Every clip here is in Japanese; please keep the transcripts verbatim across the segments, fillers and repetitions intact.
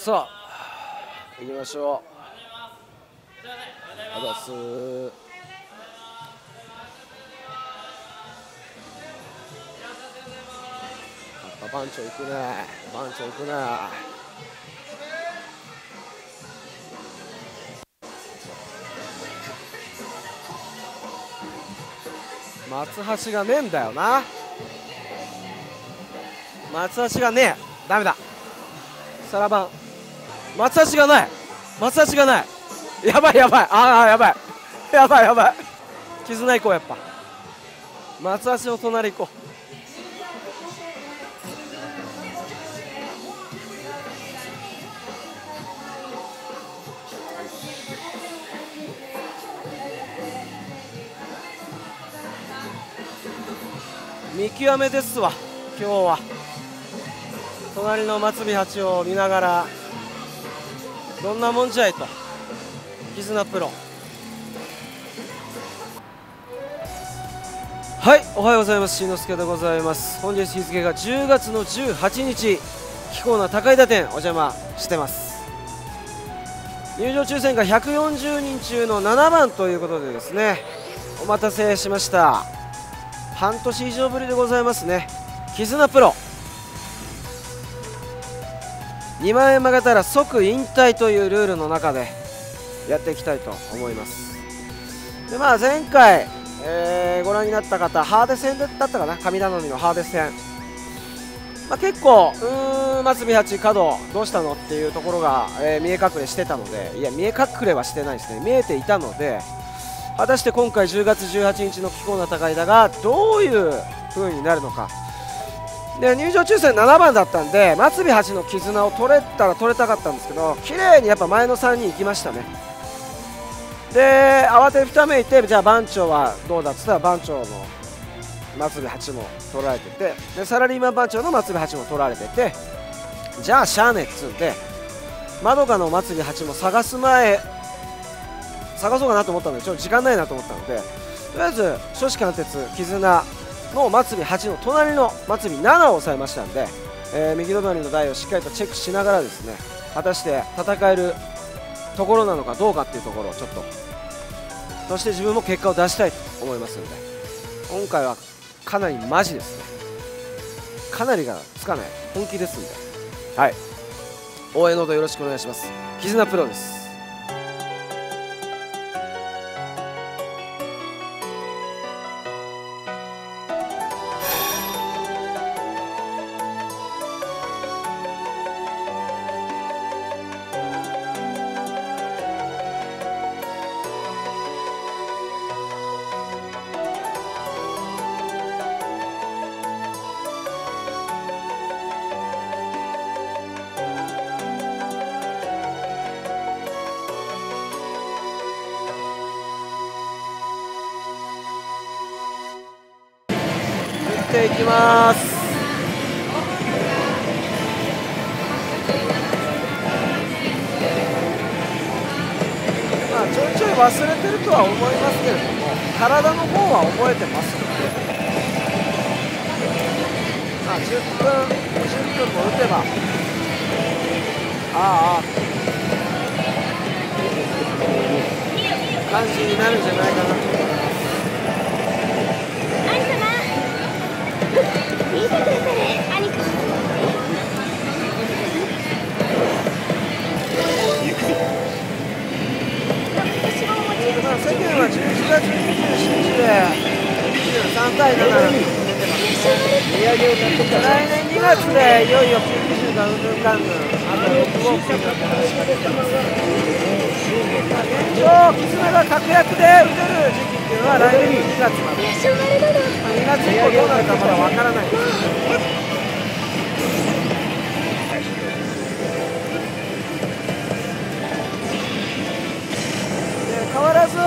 さあ行きましょう。あざっすー。あ、番長行くね、番長行くね。松橋がねえんだよな。松橋がねえ、ダメだ。さらばん松橋がない、松橋がない。やばいやばい、ああやばいやばいやばい。絆行こう、やっぱ松橋の隣行こう。見極めですわ今日は。隣の松見八を見ながらどんなもんじゃいと。絆プロ、はい、おはようございます。しんのすけでございます。本日日付がじゅうがつのじゅうはちにち、貴公な高井田店お邪魔してます。入場抽選がひゃくよんじゅうにん中のななばんということでですね、お待たせしました。半年以上ぶりでございますね。絆プロにまんえん負けたら即引退というルールの中でやっていきたいと思います。で、まあ、前回、えー、ご覧になった方、ハーデ戦だったかな、神頼みのハーデ戦、まあ、結構うーん松見八角どうしたのっていうところが、えー、見え隠れしてたので、いや見え隠れはしてないですね、見えていたので、果たして今回じゅうがつじゅうはちにちの貴公な高井田がどういう風になるのか。で、入場抽選ななばんだったんで、松見八の絆を取れたら取れたかったんですけど、綺麗にやっぱ前のさんにん行きましたね。で、慌てふためいて、じゃあ番長はどうだっつったら、番長の松見八も取られてて、でサラリーマン番長の松見八も取られてて、じゃあしゃあねっつうんで、まどかの松見八も探す前探そうかなと思ったので、ちょっと時間ないなと思ったので、とりあえず初志貫徹絆の松見八の隣の松見ななを抑えましたんで、えー、右隣の台をしっかりとチェックしながらですね、果たして戦えるところなのかどうかっていうところをちょっと、そして自分も結果を出したいと思いますので、今回はかなりマジですね。かなりがつかない本気ですんで、はい、応援のほどよろしくお願いします。絆プロです。いきます。まあちょいちょい忘れてるとは思いますけれども、体の方は覚えてますので、まあじゅっぷんにじゅっぷんも打てば、ああ感じになるんじゃないかなと思います。見てくれたね、兄貴。世間はじゅういちがつにじゅうしちにちでにじゅうさんたいななで出てます。来年にがつでいよいよ救急車がうんぬんかんぬん、あとろくごうくになって話しかけてます。現状、絆が確約で打てる時期っていうのは来年にがつまで。にがつ以降どうなるかまだわからないです。変わらず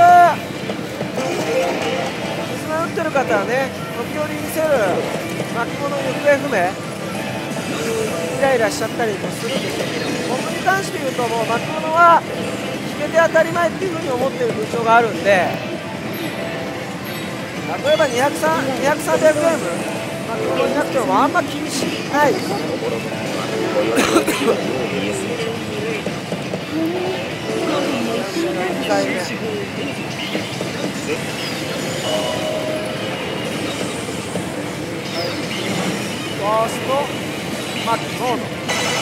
絆打ってる方はね、時折見せる巻物行方不明イライラしちゃったりもするんですけど、僕に関して言うと、もう巻物は決めて当たり前っていうふうに思ってる風潮があるんで、例えばにひゃく、さんびゃくグラム巻物いなくてもあんま気にしないですね。 マックモード。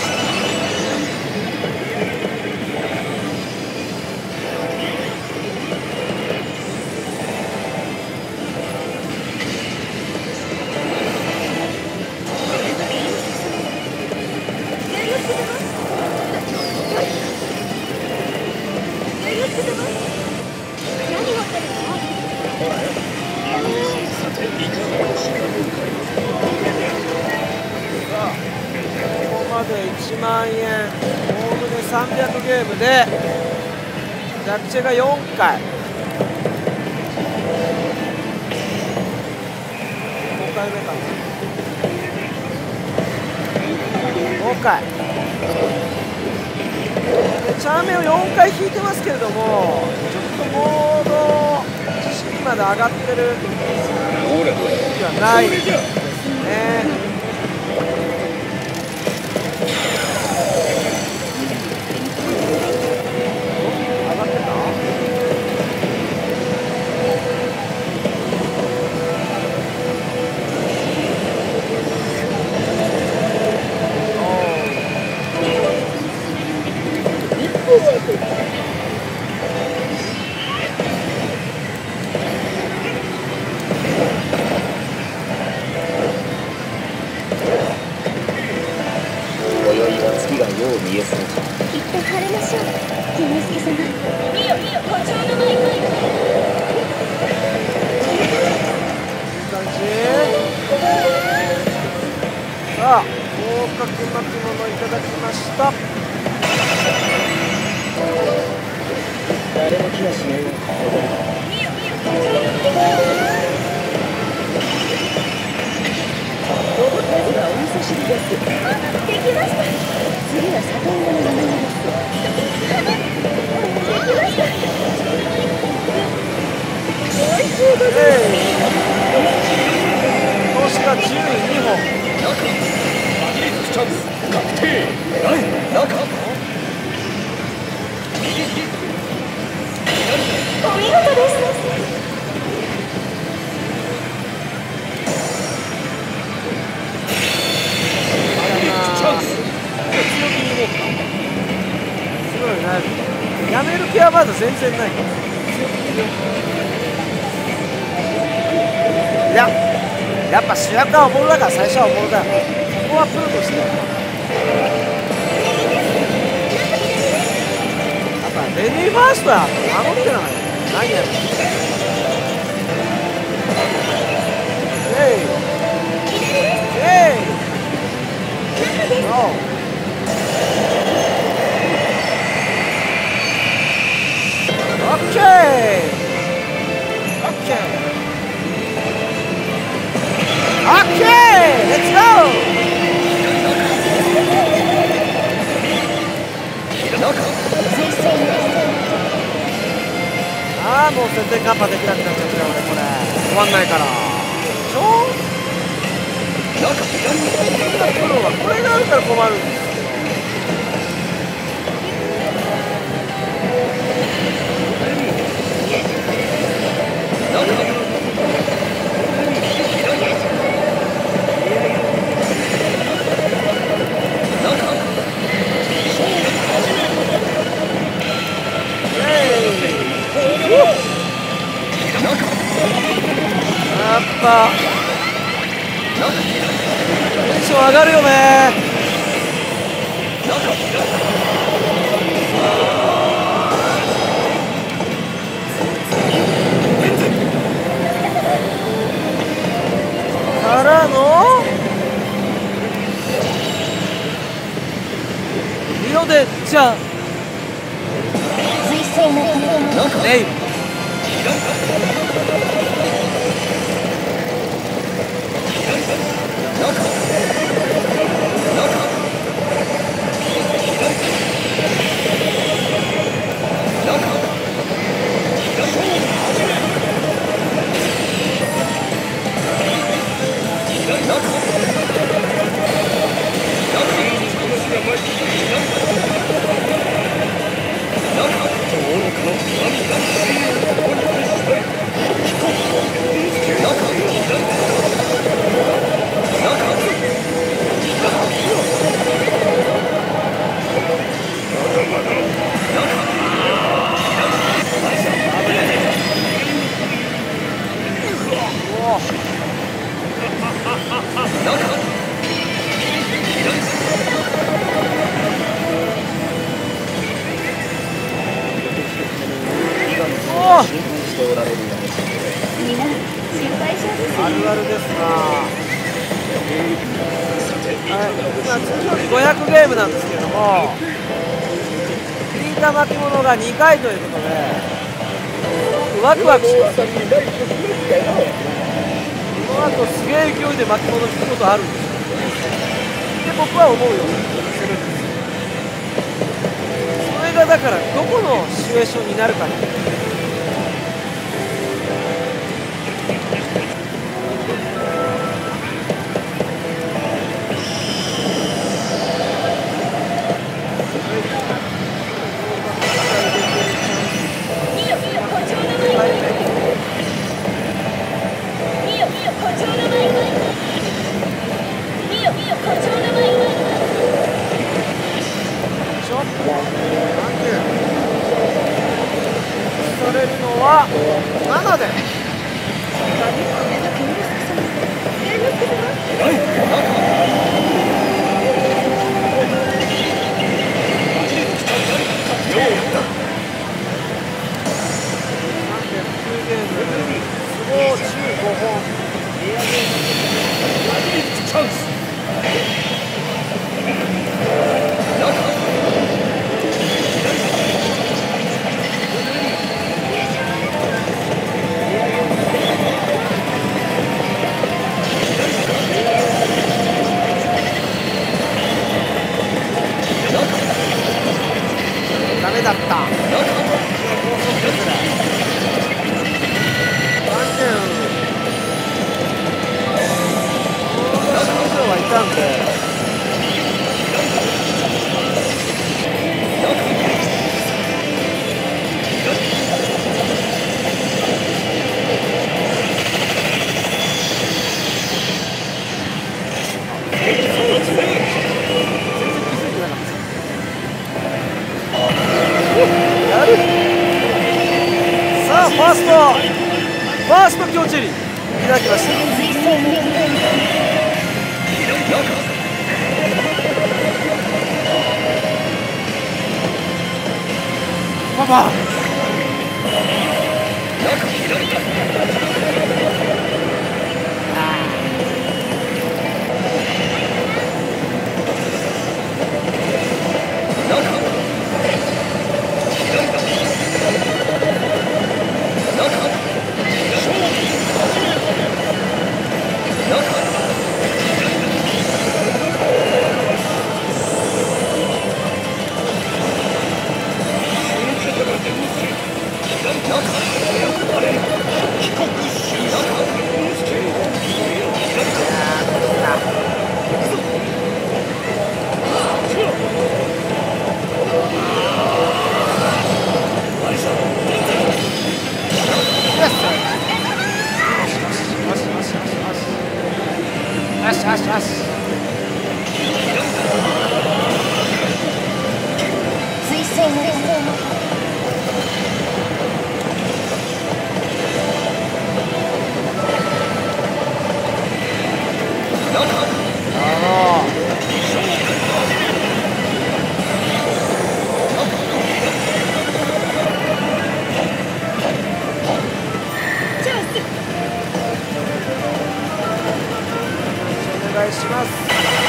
いちまんえん、おおむねさんびゃくゲームでジャックチェがよんかい、ごかいめかな、ごかいでチャーメンをよんかい引いてますけれども、ちょっとモード自信まで上がってるではないですね。さあ、合格巻物いただきました。誰も気がしないよ。ロボットはお味噌汁です。あ、できました。次は里芋の生煮です。できました。おいしいです。投資がじゅうにほん。チャンス確定。中お見事です。チャンス強気に動くか。すごいな。やめる気はまだ全然ない。強気に動く。いや、やっぱ主役はおもろだから最初はおもろだよ。ここはプロとしてやっぱレディーファーストは守ってない。何やるの。えいえいオッケーオッケーオッケーレッツゴー。ああ、もう全然カンパできなくなっちゃったよ俺これ。終わんないから。ちょなんか左のプロはこれがあるから困るんですよ。やっぱテンション上がるよね。からのリオでじゃあネイル中ひゃくゲームなんですけれども、引いた巻物がにかいということで、すごくワクワクします。この後すげえ勢いで巻物引くことあるんですよ。で僕は思うようにするんです。それがだからどこのシチュエーションになるかっていう。されるのはななで。ダメだった。はいたんで。やる。さあファーストファースト強チェリーいただきました。パパよしよしよし。水星のお願いします。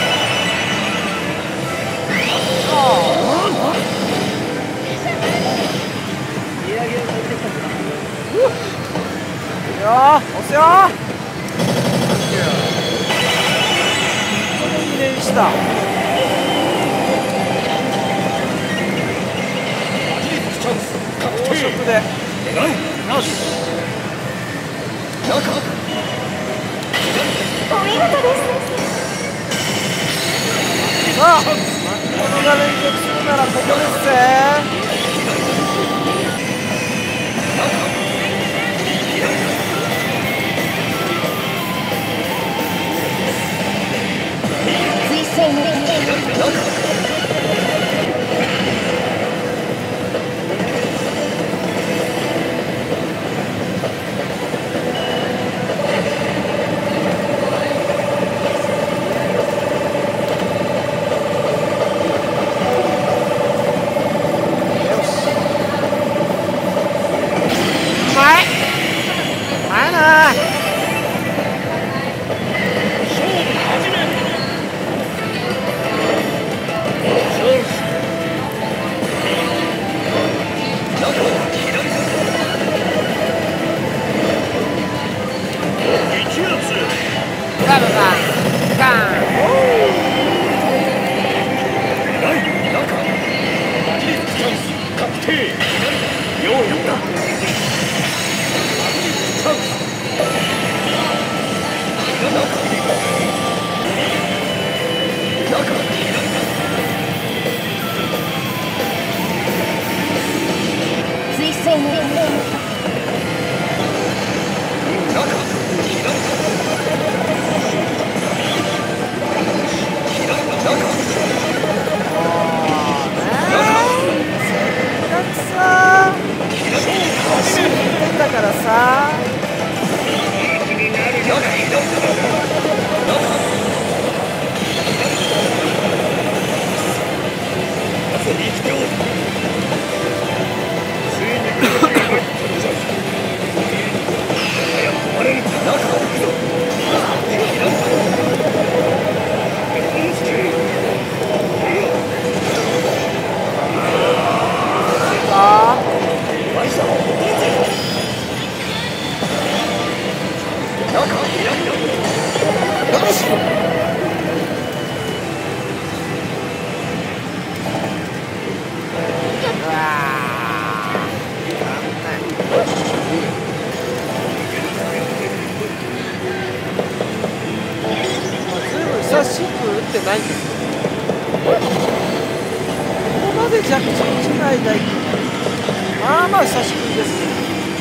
いいよ押すよ。これに連した高速でよし。お見事です。さあ巻物が連続するならここですぜ。水星の水星のだからさ久しく打ってないんですよ。ここまで着地落ちない台まあまあ久しぶりです。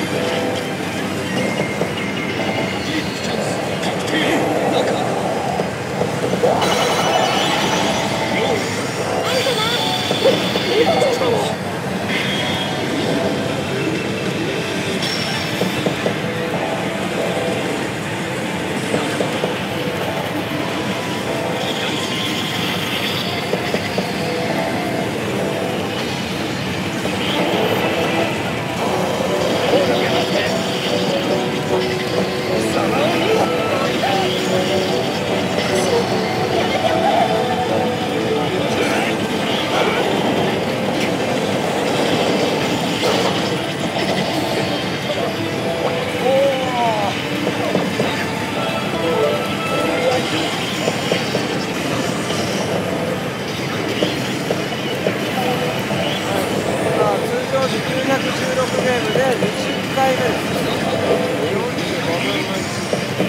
きゅうひゃくじゅうろくゲームでにじゅっかいめです。よんじゅうごぶんのいち。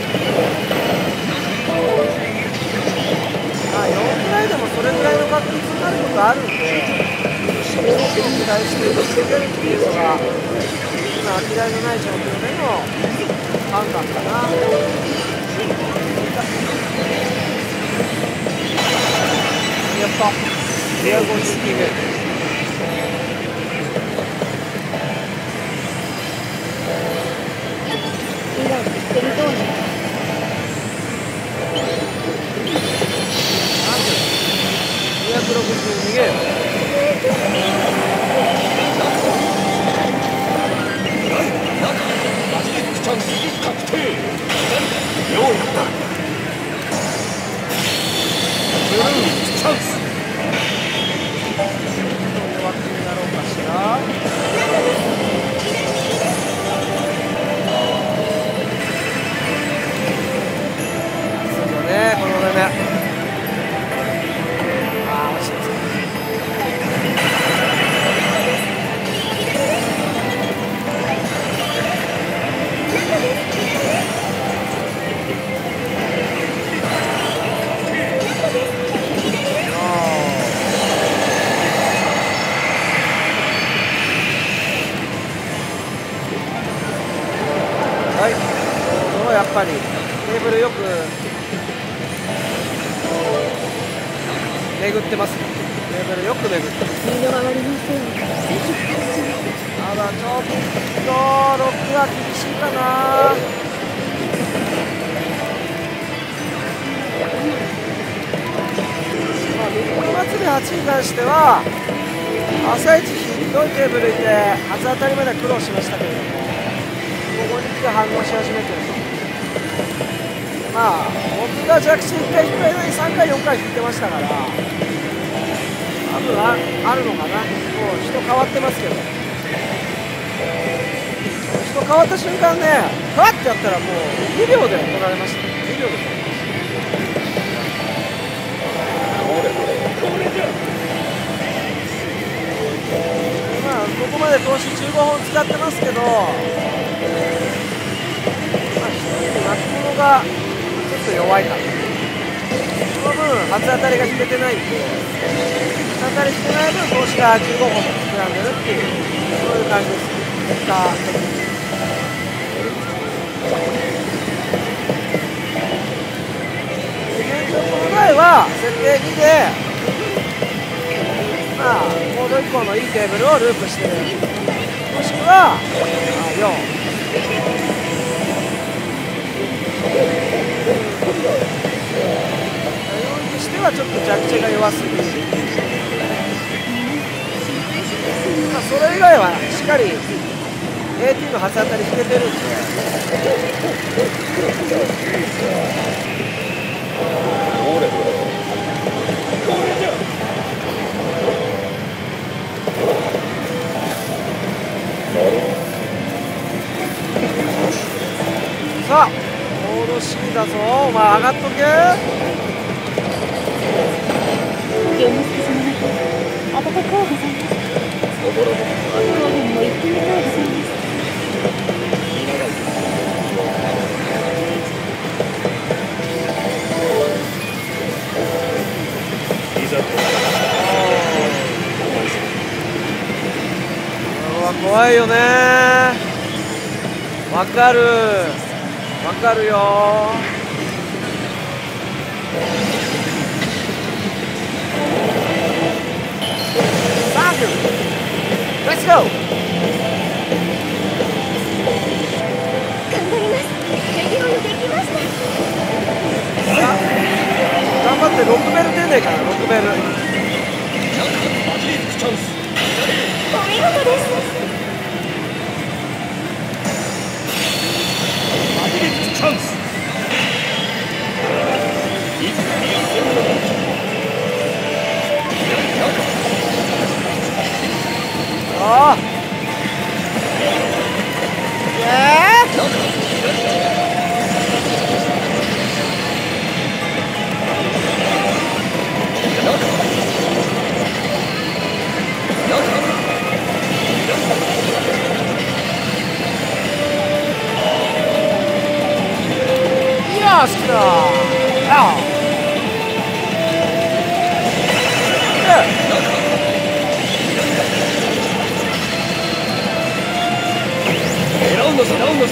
まあよんぐらいでもそれぐらいの確率になることあるんで、すごく期待して続けるっていうのが今飽きらいのない状況での判断かな。やっぱレアごじゅうきゅうゲーム。 テリトーニにひゃくろくじゅうにゲーム。チャンス確定。ようやったブルーチャンス。弱気になろうかしら。ね、このね、ああ、惜しいですね。はい、ちょうどやっぱりテーブルよく巡ってますね。テーブルよく巡ってます。 スピードが上がりません。 ただちょっとロックは厳しいかな。まあ、ミッド祭りはちに関しては朝一ひどいテーブルいて初当たりまで苦労しましたけれども、ここに来て反応し始めてると。まあ僕が弱視いっかい引く間にさんかいよんかい引いてましたから、多分 あ, あるのかな。もう人変わってますけど、人変わった瞬間ね、ふわってやったらもうにびょうで取られましたね。にびょうで取られました。まあここまで投資じゅうごほん使ってますけど、まあ、一人巻物がちょっと弱いかな。その分初当たりが引けてないんで、初当たりしてない分投資がじゅうごほんも膨らんでるっていう、そういう感じです。結果的に現状この台は設定にで、まあコードいっこのいいテーブルをループしてる、もしくはよん、よんにしてはちょっと弱点が弱すぎる。まあそれ以外はしっかり エーティー の初当たり引けてるんで、さあコード C だぞ、お前上がっとけ。 清之助様方、温かうございます。当面も行ってみたいございます。 怖いよね。わかるわかるよ。サンキュー、レッツゴー。 頑張ります。用意できました。 頑張ってろくベル出ねえから、ろくベル。 お見事です。 チャンス。 ああ。ええー。好きだ。ああ。 狙うのさ、狙うのさ。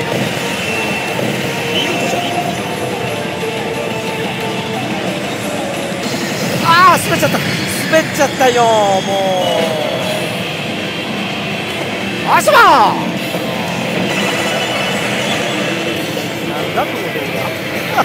ああ、滑っちゃった。滑っちゃったよ、もう。あしば。なんだこの動画。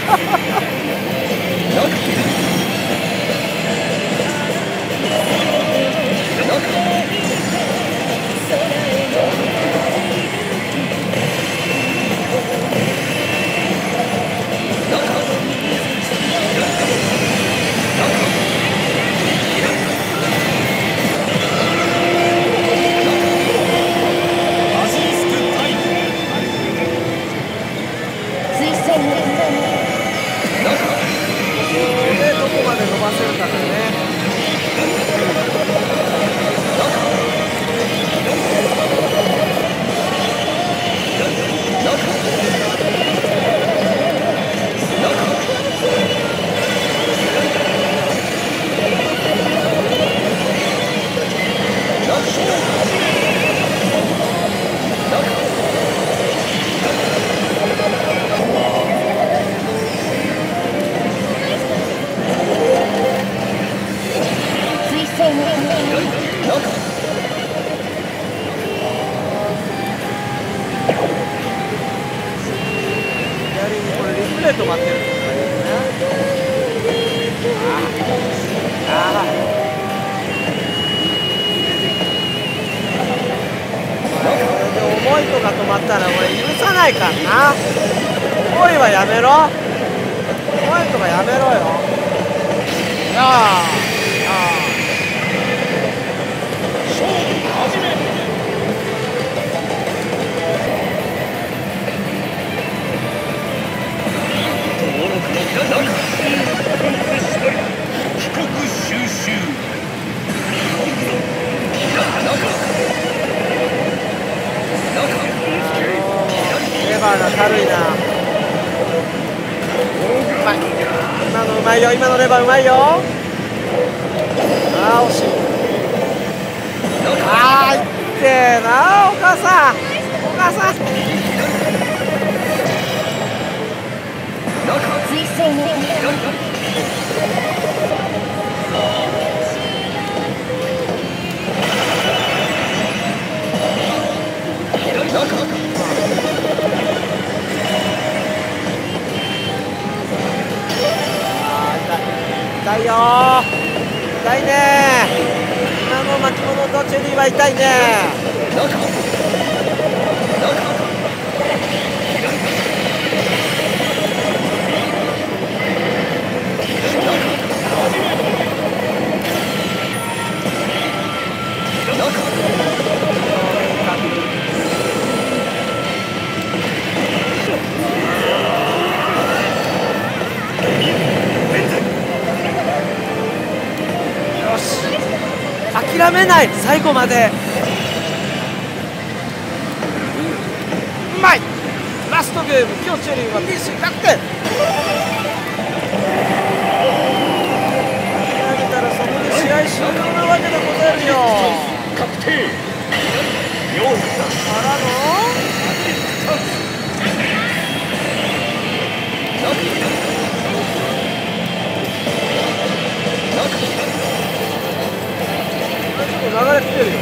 止まってるんですね。ああ、これで重いとか止まったら俺許さないからな。重いはやめろ。重いとかやめろよ。ああ、ああ。勝負始め。 帰国収集。 いよ、今のレバーうまいよ。ああ惜しい。ああいってえな、お母さんお母さん。 水星の痛いよ痛いね。今の巻物とチェリーは痛いね。よし諦めない、最後まで。うまい。ラストゲーム、今日チェリーは ピーシーひゃくてん。投げたらそこで試合終了なわけでござるよ。 確定。用意からの流れ来てるよね。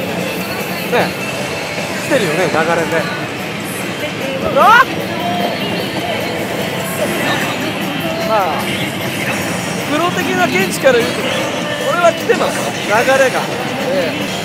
来てるよね、流れで。あっまあプロ的な現地から言うとこれは来てます、流れが。ええ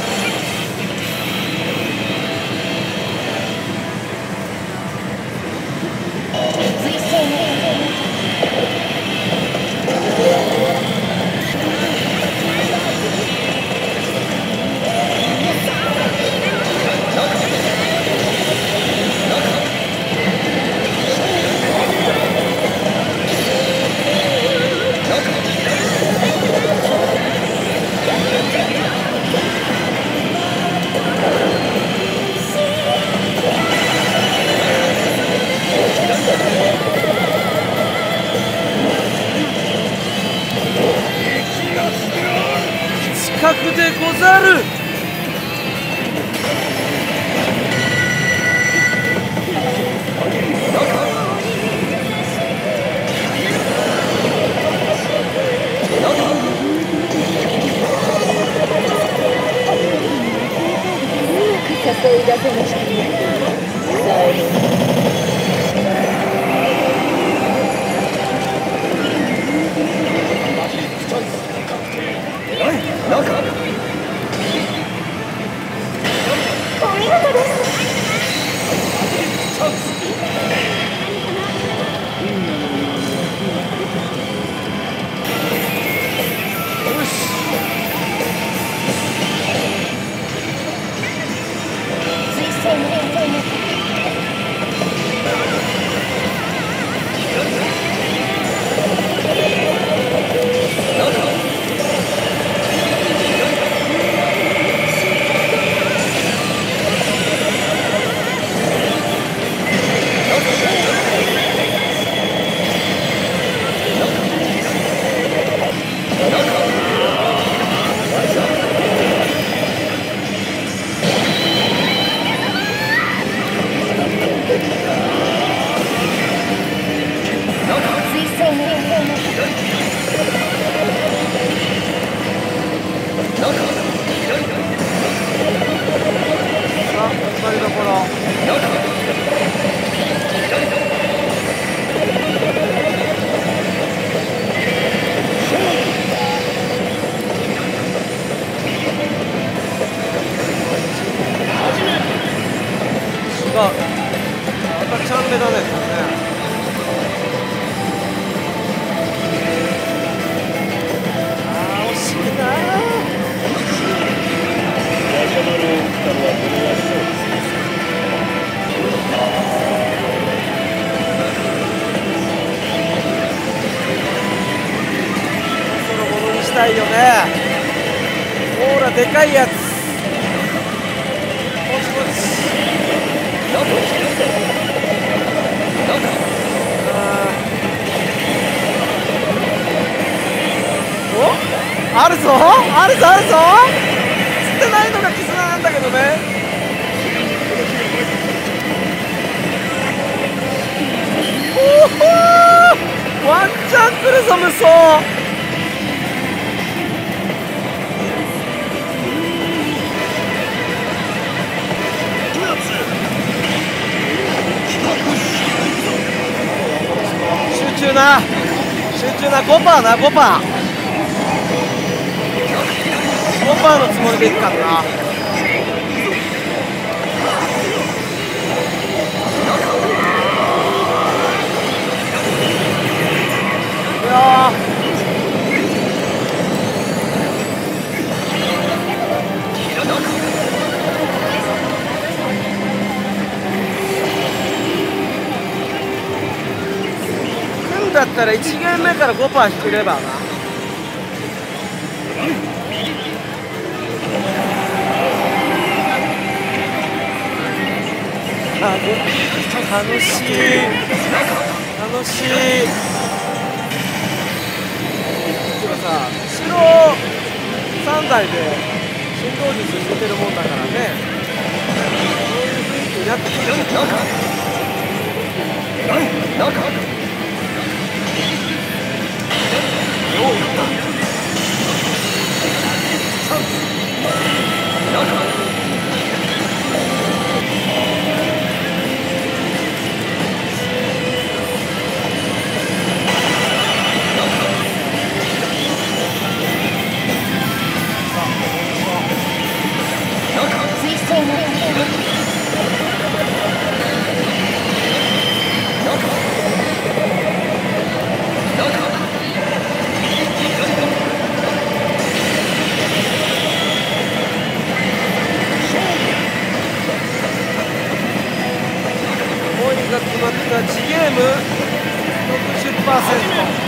近くでござる。 誘い出せましたね。お見事です。 したいよね。ほらでかいやつ。ポチポチ。ああるぞあるぞあるぞ。釣ってないのが絆なんだけどね。おおワンチャン来るぞ無双。集中な集中な ごパーセント な ごパーセントごパーセント のつもりでいくからな。いやー来るんだったらいちゲーム目から ごパーセント 引ければな。あ楽しい楽しい。でもさ後ろさんだいで振動術しててるもんだからね、そういう雰囲気になってくるんだよな。が決まった次ゲーム ろくじゅっパーセント。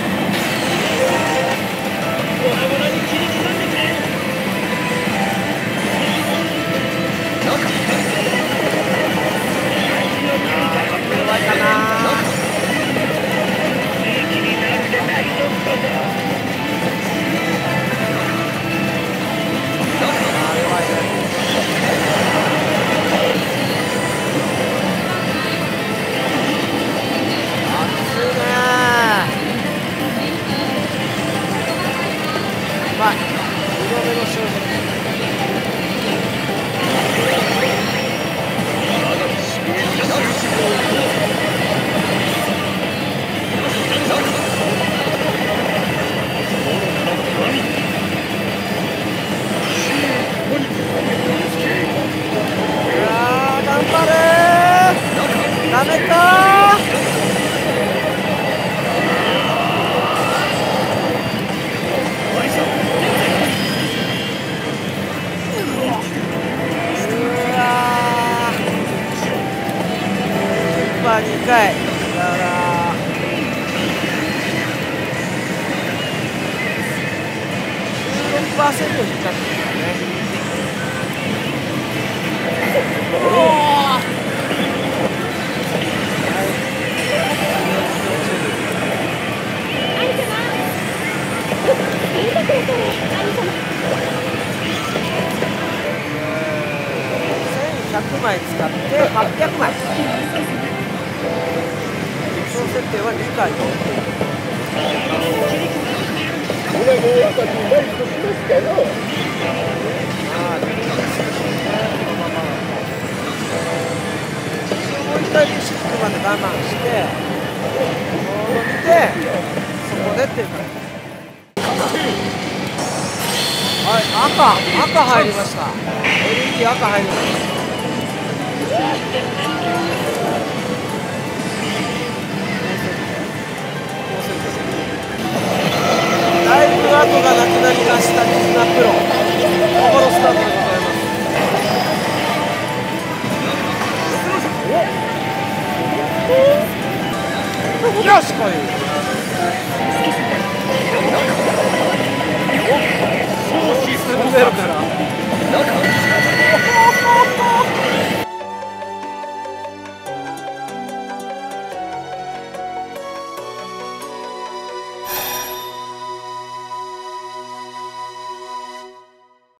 弱いかな。ダメかにかいだからじゅうろくパーセント 引っかかってるからね。おーせんひゃくまい使ってはっぴゃくまい。その設定はにかい。これも私大好きですけど。ああ、でもいいですね。このまま。もう一回リシックまで我慢して、ボード見て、そこでっていう感じ。はい、赤、赤入りました。エルイーディー 赤入りました。だいぶ後がなくなりました、絆プロ。